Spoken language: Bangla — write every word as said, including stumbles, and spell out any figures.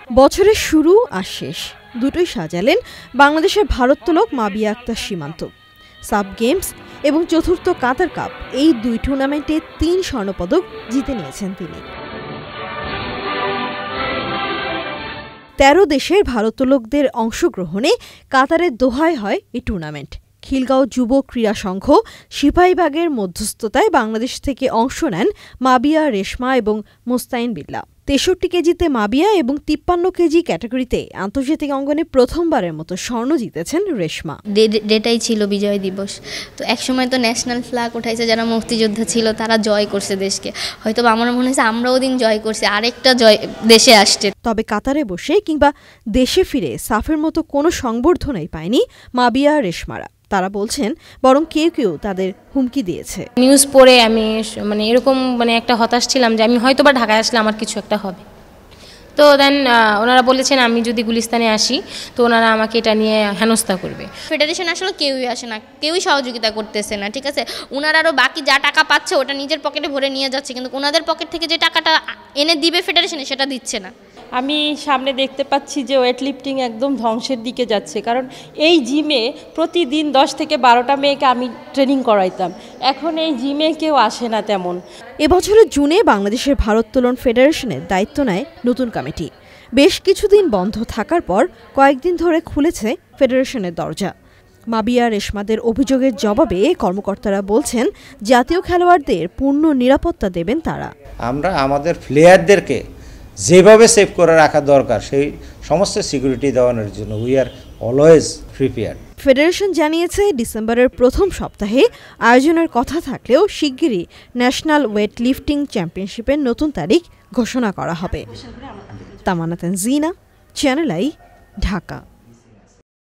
বছরের শুরু আর শেষ দুটোই সাজালেন বাংলাদেশের ভারোত্তোলক মাবিয়া আক্তার সীমান্ত। সাব গেমস এবং চতুর্থ কাতার কাপ এই দুই টুর্নামেন্টে তিন স্বর্ণপদক জিতে নিয়েছেন তিনি। তেরো দেশের ভারোত্তোলকদের অংশগ্রহণে কাতারের দোহায় হয় এই টুর্নামেন্ট। খিলগাঁও যুব ক্রীড়া সংঘ সিপাহীবাগের মধ্যস্থতায় বাংলাদেশ থেকে অংশ নেন মাবিয়া, রেশমা এবং মোস্তাইন বিল্লাহ। তেষট্টি কেজিতে মাবিয়া এবং তিপ্পান্ন কেজি ক্যাটাগরিতে আন্তর্জাতিক অঙ্গনে প্রথমবারের মতো স্বর্ণ জিতেছেন রেশমা। ডেটাই ছিল বিজয় দিবস, তো একসময় তো ন্যাশনাল ফ্ল্যাগ উঠাইছে, যারা মুক্তিযোদ্ধা ছিল তারা জয় করছে দেশকে, হয়তো আমার মনে হয়েছে আমরাও দিন জয় করছি, আরেকটা জয় দেশে আসছে। তবে কাতারে বসে কিংবা দেশে ফিরে সাফের মতো কোনো সংবর্ধনাই পায়নি মাবিয়া, রেশমারা। তারা বলছেন বরং কেউ কেউ তাদের হুমকি দিয়েছে। নিউজ পড়ে আমি মানে এরকম মানে একটা হতাশ ছিলাম যে আমি হয়তো বা ঢাকায় আসলে আমার কিছু একটা হবে। তো দেন ওনারা বলেছেন আমি যদি গুলিস্তানে আসি তো ওনারা আমাকে এটা নিয়ে হেনস্থা করবে। ফেডারেশন আসলে কেউই আসে না, কেউই সহযোগিতা করতেছে না, ঠিক আছে। ওনারা আরও বাকি যা টাকা পাচ্ছে ওটা নিজের পকেটে ভরে নিয়ে যাচ্ছে, কিন্তু ওনাদের পকেট থেকে যে টাকাটা এনে দিবে ফেডারেশনে সেটা দিচ্ছে না। আমি সামনে দেখতে পাচ্ছি যে ওয়েট লিফটিং একদম ধ্বংসের দিকে যাচ্ছে, কারণ এই জিমে প্রতিদিন দশ থেকে বারোটা মেয়েকে আমি ট্রেনিং করাইতাম, এখন এই জিমে কেউ আসে না তেমন। এবছরের জুনে বাংলাদেশের ভারোত্তোলন ফেডারেশনের দায়িত্ব নেয় নতুন কমিটি। বেশ কিছুদিন বন্ধ থাকার পর কয়েকদিন ধরে খুলেছে ফেডারেশনের দরজা। মাবিয়া, রেশমাদের অভিযোগের জবাবে কর্মকর্তারা বলছেন জাতীয় খেলোয়াড়দের পূর্ণ নিরাপত্তা দেবেন তারা। আমরা আমাদের প্লেয়ারদেরকে যেভাবে সেভ করে রাখা দরকার সেই সমস্ত সিকিউরিটি দেওয়ানোর জন্য we are always prepared. Federation জানিয়েছে ডিসেম্বরের প্রথম সপ্তাহে আয়োজনের কথা থাকলেও শিগগিরই ন্যাশনাল ওয়েট লিফটিং চ্যাম্পিয়নশিপের নতুন তারিখ ঘোষণা করা হবে। Tamanna Tanzina, channel I, Dhaka.